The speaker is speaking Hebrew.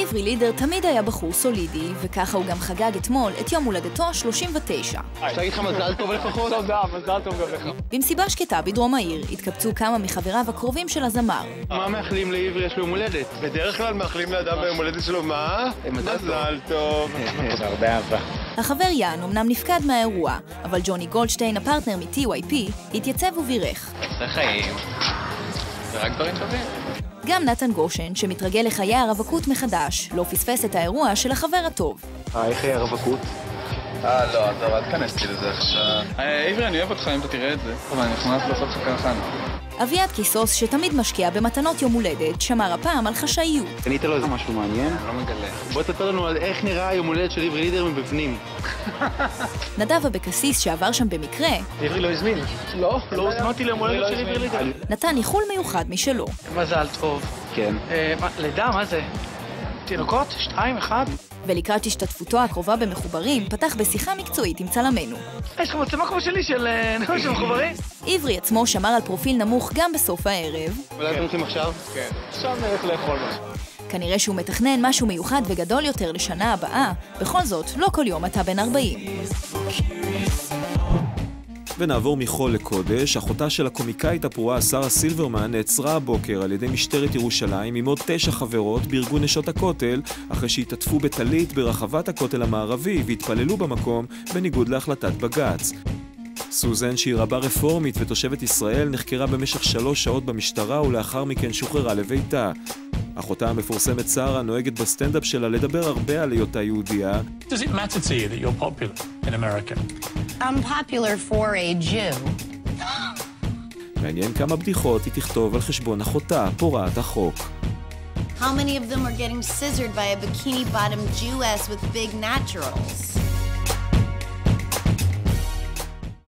עברי לידר תמיד היה בחור סולידי, וככה הוא גם חגג אתמול את יום הולדתו ה-39. אפשר להגיד לך מזל טוב לפחות? תודה, מזל טוב גם לך. במסיבה שקטה בדרום העיר התקבצו כמה מחבריו הקרובים של הזמר. מה מאחלים לעברי? יש לו יום הולדת. בדרך כלל מאחלים לאדם ביום הולדת שלו מה? מזל טוב. הרבה אהבה. החבר יאן אמנם נפקד מהאירוע, אבל ג'וני גולדשטיין, הפרטנר מ-TYP, התייצב ובירך. זה חיים. זה רק דברים טובים. גם נתן גושן, שמתרגל לחיי הרווקות מחדש, לא פספס את האירוע של החבר הטוב. איך היא הרווקות? לא, אל תכנס לי לזה עכשיו. עברי, אני אוהב אותך אם אתה תראה את זה. אבל אני נכנס לעשות לך ככה. אביעד קיסוס, שתמיד משקיע במתנות יום הולדת, שמר הפעם על חשאיות. קנית לו איזה משהו מעניין? לא מגלה. בוא תספר לנו על איך נראה יום הולדת של עברי לידר מבפנים. נדב אבקסיס, שעבר שם במקרה, עברי לא הזמין. לא הוזמנתי ליום הולדת של עברי לידר. נתן איחול מיוחד משלו. מזל טוב. כן. לידה, מה זה? תינוקות? 2, 1? ולקראת השתתפותו הקרובה במחוברים, פתח בשיחה מקצועית עם צלמנו. יש לך מצלמה כמו שלי של מחוברים? עברי עצמו שמר על פרופיל נמוך גם בסוף הערב. אולי אתם הולכים עכשיו? כן. עכשיו נלך לאכול משהו. כנראה שהוא מתכנן משהו מיוחד וגדול יותר לשנה הבאה. בכל זאת, לא כל יום אתה בן 40. ונעבור מחול לקודש. אחותה של הקומיקאית הפרועה שרה סילברמן נעצרה הבוקר על ידי משטרת ירושלים עם עוד 9 חברות בארגון נשות הכותל, אחרי שהתעטפו בטלית ברחבת הכותל המערבי והתפללו במקום בניגוד להחלטת בג"ץ. סוזן, שהיא רבה רפורמית ותושבת ישראל, נחקרה במשך 3 שעות במשטרה ולאחר מכן שוחררה לביתה. אחותה המפורסמת שרה נוהגת בסטנדאפ שלה לדבר הרבה על היותה יהודייה. Does it matter to you that you're popular in America? I'm popular for a Jew. מעניין כמה בדיחות היא תכתוב על חשבון אחותה, פורעת החוק. How many of them are getting scissored by a bikini-bottomed Jewess with big naturals?